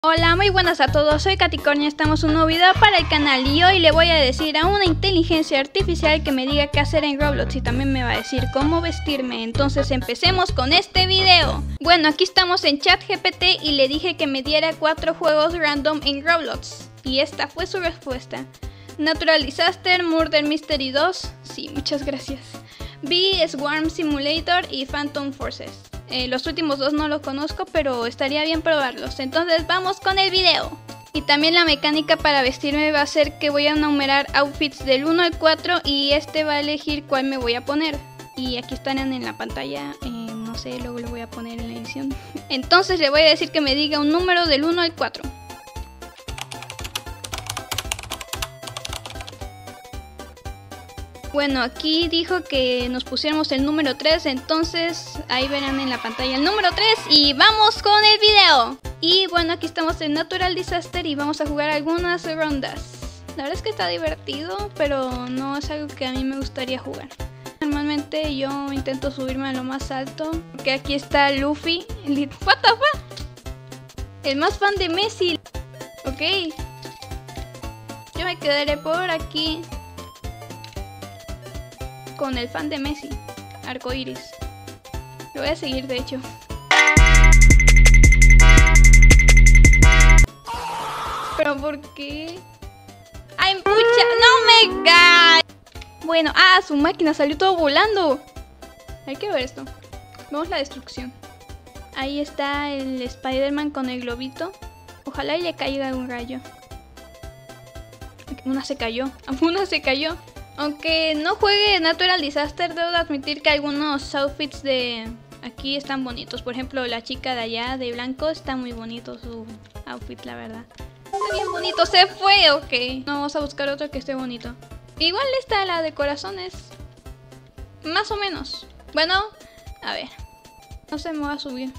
Hola, muy buenas a todos, soy Caticornia, estamos en un nuevo video para el canal y hoy le voy a decir a una inteligencia artificial que me diga qué hacer en Roblox y también me va a decir cómo vestirme, entonces empecemos con este video. Bueno, aquí estamos en ChatGPT y le dije que me diera 4 juegos random en Roblox y esta fue su respuesta. Natural Disaster, Murder Mystery 2, sí, muchas gracias. B, Swarm Simulator y Phantom Forces. Los últimos dos no los conozco, pero estaría bien probarlos. Entonces vamos con el video. Y también la mecánica para vestirme va a ser que voy a enumerar outfits del 1 al 4 y este va a elegir cuál me voy a poner. Y aquí estarán en la pantalla, no sé, luego lo voy a poner en la edición. Entonces le voy a decir que me diga un número del 1 al 4. Bueno, aquí dijo que nos pusiéramos el número 3, entonces ahí verán en la pantalla el número 3 y vamos con el video. Y bueno, aquí estamos en Natural Disaster y vamos a jugar algunas rondas. La verdad es que está divertido, pero no es algo que a mí me gustaría jugar. Normalmente yo intento subirme a lo más alto, porque aquí está Luffy. What the fuck? El más fan de Messi. Ok. Yo me quedaré por aquí con el fan de Messi, Arcoiris. Lo voy a seguir, de hecho. ¿Pero por qué? ¡Ay, pucha! ¡No me cae! Bueno, su máquina salió todo volando. Hay que ver esto. Vemos la destrucción. Ahí está el Spider-Man con el globito. Ojalá y le caiga un rayo. Una se cayó. Una se cayó. Aunque no juegue Natural Disaster, debo de admitir que algunos outfits de aquí están bonitos. Por ejemplo, la chica de allá de blanco está muy bonito su outfit, la verdad. Está bien bonito, se fue, ok. No, vamos a buscar otro que esté bonito. Igual está la de corazones. Más o menos. Bueno, a ver. No se me va a subir.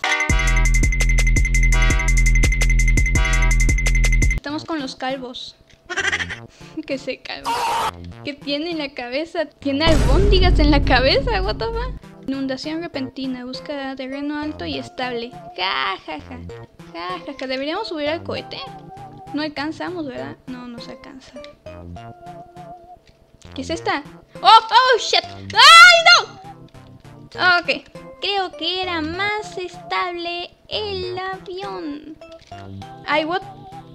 Estamos con los calvos. Que se calma. ¿Qué tiene en la cabeza? ¿Tiene albóndigas en la cabeza? What the fuck? Inundación repentina. Busca terreno alto y estable. Ja, ja, ja. Ja, ja, ja. ¿Deberíamos subir al cohete? No alcanzamos, ¿verdad? No, no se alcanza. ¿Qué es esta? ¡Oh, shit! ¡Ay, no! Ok. Creo que era más estable el avión. Ay, what?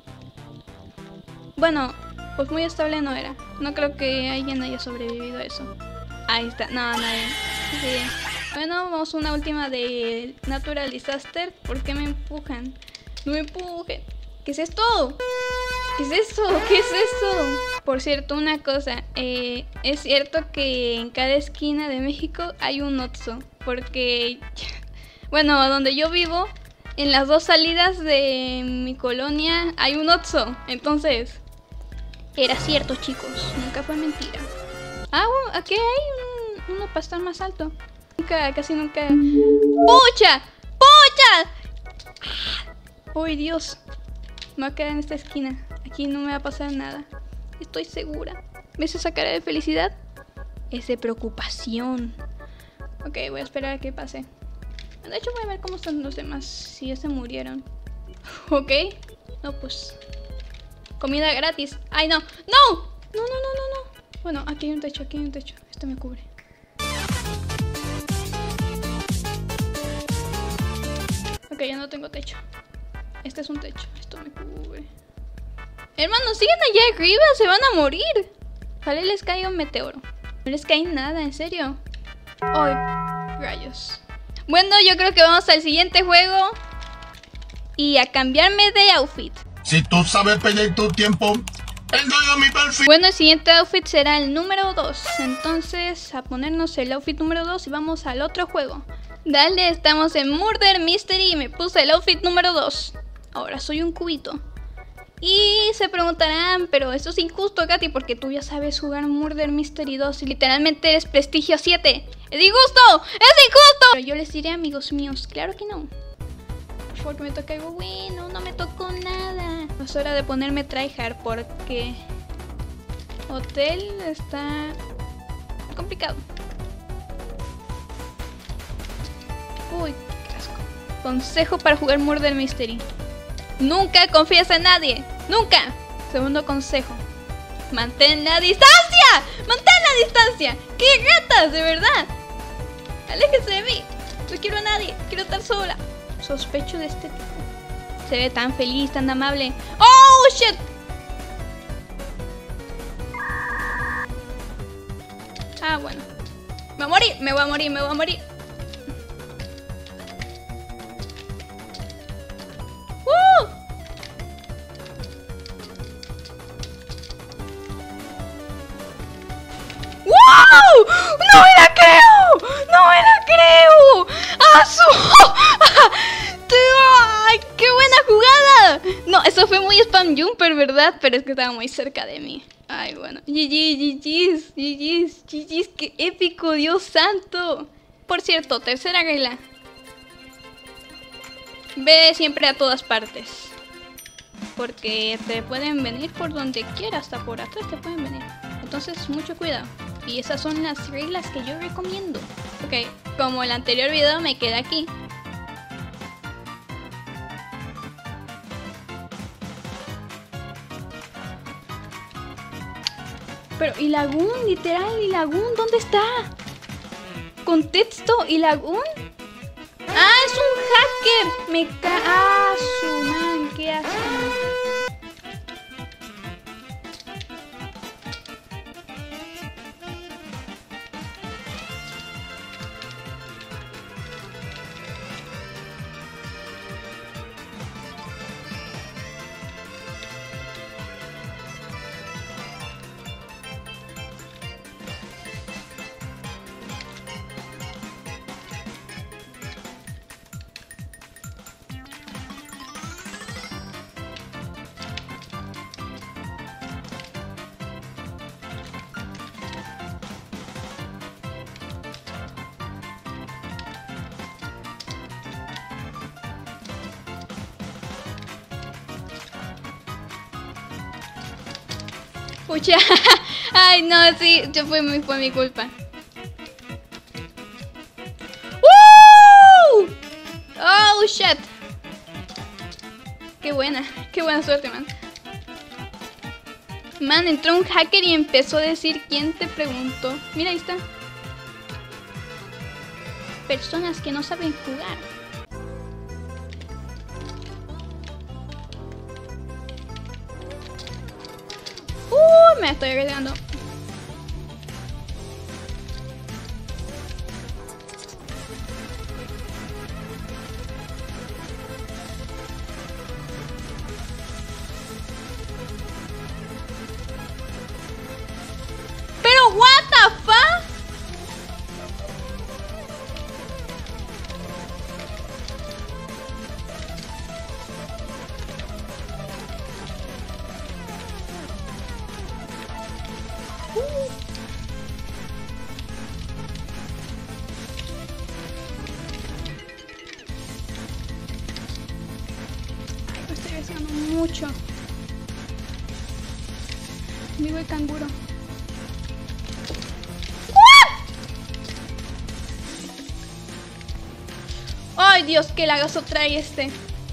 Bueno, pues muy estable no era. No creo que alguien haya sobrevivido a eso. Ahí está. No, nadie. Sí. Bueno, vamos a una última de Natural Disaster. ¿Por qué me empujan? No me empujen. ¿Qué es esto? ¿Qué es eso? ¿Qué es eso? Por cierto, una cosa. Es cierto que en cada esquina de México hay un Oxxo. Porque, bueno, donde yo vivo, en las dos salidas de mi colonia hay un Oxxo. Entonces, era cierto, chicos, nunca fue mentira. Aquí hay uno para estar más alto. Casi nunca. ¡Pucha! ¡Pucha! ¡Uy, Dios! Me voy a quedar en esta esquina. Aquí no me va a pasar nada. Estoy segura. ¿Ves esa cara de felicidad? Es de preocupación. Ok, voy a esperar a que pase. De hecho, voy a ver cómo están los demás. Si ya se murieron. Ok. No, pues. Comida gratis. ¡Ay, no! ¡No! No. Bueno, aquí hay un techo, Esto me cubre. Ok, ya no tengo techo. Este es un techo. Esto me cubre. Hermanos, siguen allá arriba. Se van a morir. Ojalá les caiga un meteoro. No les cae nada, en serio. ¡Ay, rayos! Bueno, yo creo que vamos al siguiente juego. Y a cambiarme de outfit. Si tú sabes perder tu tiempo, entonces mi perfil. Bueno, el siguiente outfit será el número 2. Entonces, a ponernos el outfit número 2 y vamos al otro juego. Dale, estamos en Murder Mystery y me puse el outfit número 2. Ahora soy un cubito. Y se preguntarán, pero eso es injusto, Katy, porque tú ya sabes jugar Murder Mystery 2 y literalmente eres Prestigio 7. ¡Es injusto! ¡Es injusto! Pero yo les diré, amigos míos, claro que no. Porque me toca algo bueno, no me tocó nada. Es hora de ponerme tryhard porque hotel está complicado. Uy, qué asco. Consejo para jugar Murder Mystery. Nunca confíes en nadie. Nunca. Segundo consejo. Mantén la distancia. Mantén la distancia. ¡Qué gatas, de verdad! Aléjense de mí. No quiero a nadie. Quiero estar sola. Sospecho de este tipo. Se ve tan feliz, tan amable. ¡Oh, shit! Ah, bueno. Me voy a morir, me voy a morir, me voy a morir. ¡Wow! ¡No me la creo! ¡No me la creo! ¡Asu! ¡Ay, qué buena jugada! No, eso fue muy spam jumper, ¿verdad? Pero es que estaba muy cerca de mí. Ay, bueno. GG's, qué épico, Dios santo. Por cierto, tercera regla. Ve siempre a todas partes. Porque te pueden venir por donde quieras, hasta por atrás te pueden venir. Entonces, mucho cuidado. Y esas son las reglas que yo recomiendo. Ok, como el anterior video me quedé aquí. Pero, ¿y Lagoon? Literal, ¿y Lagoon? ¿Dónde está? ¿Con texto? ¿Y Lagoon? ¡Ah, es un hacker! Me ah, su man, ¿qué hace? Pucha, ay no, sí, fue mi culpa. ¡Woo! Oh, shit. Qué buena suerte, man. Man, entró un hacker y empezó a decir quién te preguntó. Mira, ahí está. Personas que no saben jugar. Me estoy arriesgando. Pero what the fuck? Mucho. Vivo el canguro. Ay, Dios, qué lagazo trae este.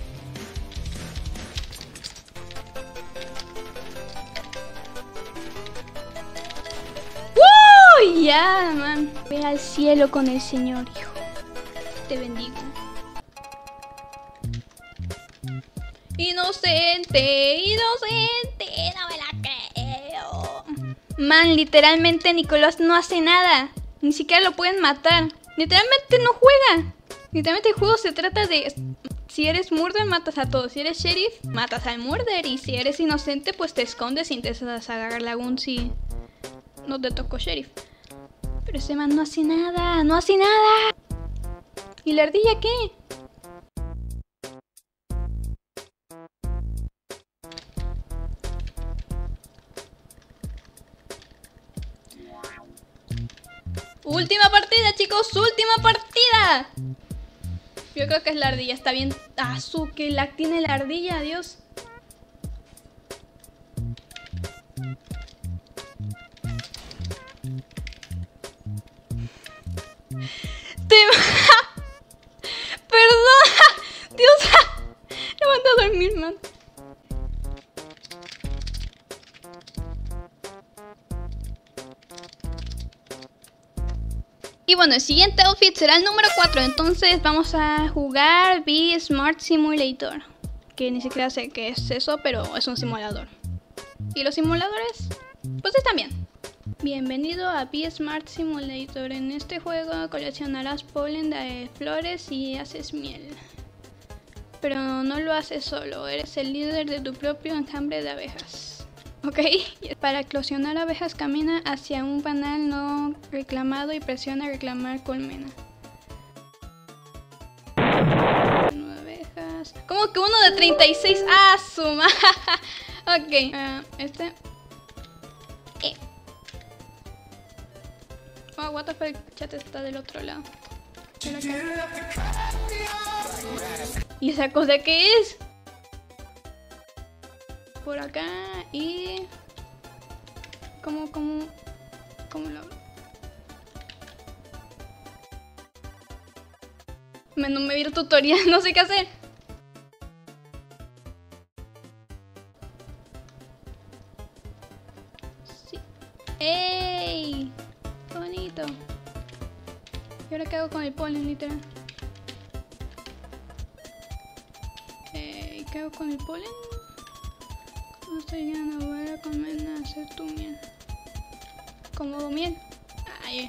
Ya, man. Ve al cielo con el Señor, hijo. Te bendigo. Inocente, no me la creo. Man, literalmente Nicolás no hace nada. Ni siquiera lo pueden matar. Literalmente no juega. Literalmente el juego se trata de... Si eres murder, matas a todos. Si eres sheriff, matas al murder. Y si eres inocente, pues te escondes y intentas agarrar Lagoon si no te tocó sheriff. Pero ese man no hace nada. ¡No hace nada! ¿Y la ardilla qué? Última partida, chicos, última partida. Yo creo que es la ardilla, está bien. Ah, que lag tiene la ardilla, Dios. Perdón, Dios, he mandado dormir más. Y bueno, el siguiente outfit será el número 4. Entonces vamos a jugar Be Smart Simulator. Que ni siquiera sé qué es eso, pero es un simulador. Y los simuladores, pues están bien. Bienvenido a Be Smart Simulator. En este juego coleccionarás polen de flores y haces miel. Pero no lo haces solo, eres el líder de tu propio enjambre de abejas. Ok, para eclosionar abejas camina hacia un panel no reclamado y presiona reclamar colmena. Abejas. ¿Cómo que uno de 36? ¡Ah, suma! Ok, este. Oh, what the fuck, el chat está del otro lado. ¿Y esa cosa qué es? Por acá y... ¿Cómo lo hago? No me vi el tutorial, no sé qué hacer. Sí. ¡Ey! ¡Qué bonito! ¿Y ahora qué hago con el polen, literal? ¿Qué hago con el polen? No estoy llegando a ver a comer a hacer tu miel. ¿Cómo miel? Ay.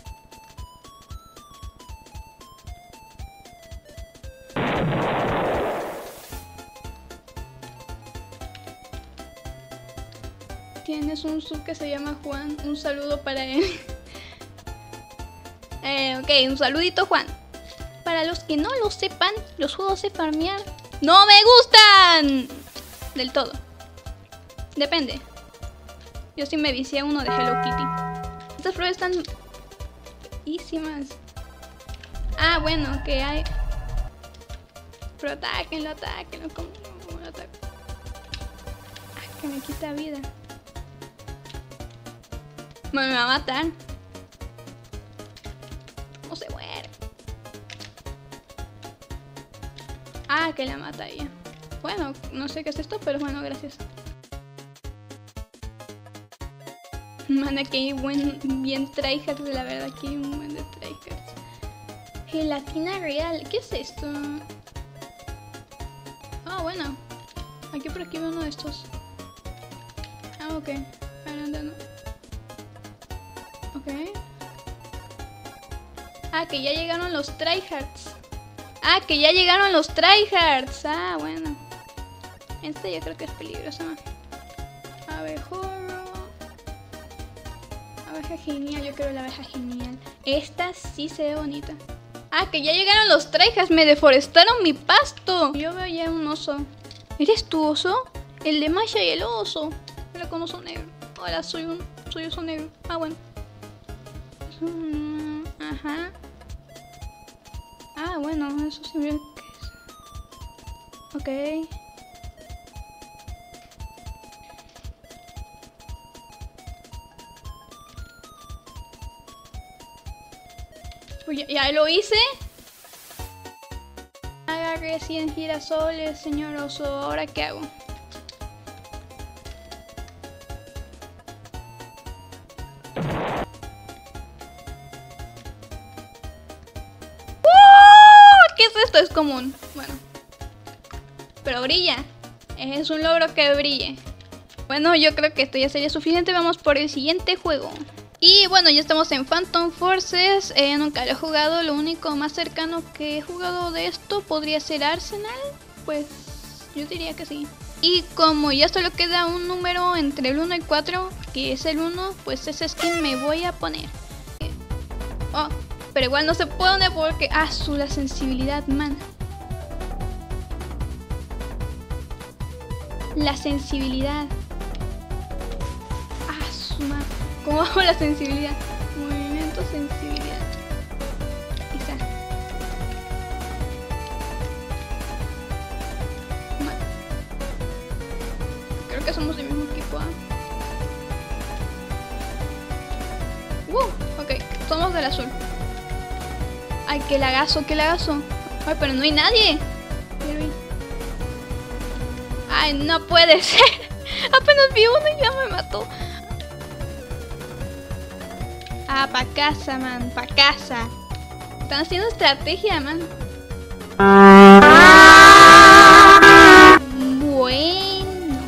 Tienes un sub que se llama Juan. Un saludo para él. Ok, un saludito, Juan. Para los que no lo sepan, los juegos de farmear no me gustan del todo. Depende. Yo sí me vicié a uno de Hello Kitty. Estas flores están feísimas. Ah, bueno, que hay. Pero atáquenlo. ¿Cómo lo ataco? Ah, que me quita vida. Me va a matar. No se muere. Ah, que la mata ella. Bueno, no sé qué es esto, pero bueno, gracias. Man, aquí hay bien tryhards, la verdad, aquí hay un buen de tryhards. Gelatina real, ¿qué es esto? Ah, bueno. Aquí por aquí veo uno de estos. Ah, ok. Ahora no. Ok. Ah, que ya llegaron los tryhards. Ah, bueno. Este yo creo que es peligroso. Abejorro. Abeja genial, yo quiero la abeja genial. Esta sí se ve bonita. Ah, que ya llegaron los tryhards, me deforestaron mi pasto. Yo veo ya un oso. ¿Eres tu oso? El de Masha y el oso. Hola con oso negro. Hola, soy oso negro. Ah, bueno. Ajá. Ah, bueno, eso sí veo que es. Ok. Pues ya lo hice. Agarré 100 girasoles, señor oso. ¿Ahora qué hago? ¿Qué es esto? Es común. Bueno. Pero brilla. Es un logro que brille. Bueno, yo creo que esto ya sería suficiente. Vamos por el siguiente juego. Y bueno, ya estamos en Phantom Forces. Nunca lo he jugado. Lo único más cercano que he jugado de esto podría ser Arsenal. Pues yo diría que sí. Y como ya solo queda un número entre el 1 y 4, que es el 1, pues ese skin me voy a poner. Oh, pero igual no se pone porque... Ah, la sensibilidad, man. La sensibilidad. Ah, man. ¿Cómo hago la sensibilidad? Movimiento, sensibilidad. Quizá. Creo que somos del mismo equipo, ¿eh? Ok, somos del azul. Ay, qué lagazo. Ay, pero no hay nadie. Ay, no puede ser. Apenas vi uno y ya me mató. Ah, pa' casa, man, pa' casa. Están haciendo estrategia, man. Bueno.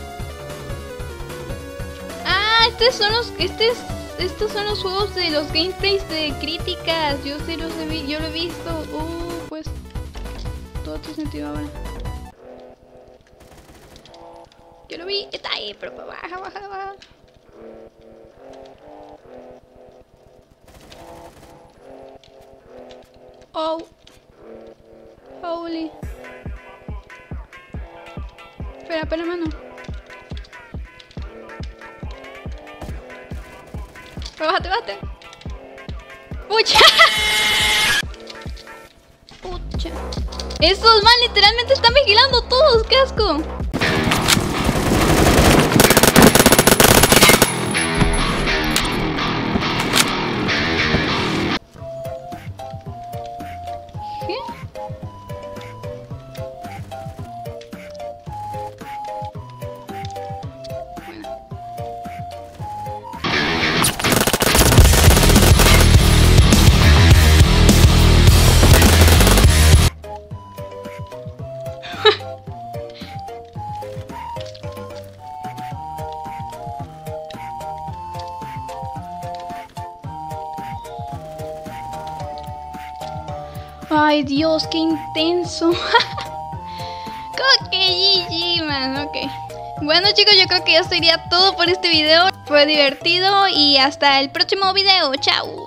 Ah, estos son los juegos de los gameplays de críticas. Yo sí los he yo lo he visto. Pues todo tiene sentido ahora. Yo lo vi, está ahí, pero baja. Oh. Holy. Espera, mano. Bájate. ¡Pucha! Pucha. Estos man literalmente están vigilando todos, qué asco. Ay, Dios, qué intenso. Como que GG, man, ok. Bueno, chicos, yo creo que ya sería todo por este video. Fue divertido y hasta el próximo video. Chao.